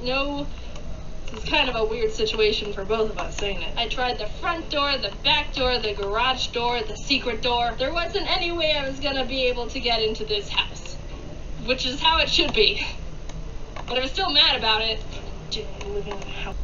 no... This is kind of a weird situation for both of us, ain't it? I tried the front door, the back door, the garage door, the secret door. There wasn't any way I was gonna be able to get into this house. Which is how it should be. But I was still mad about it. Living in a house.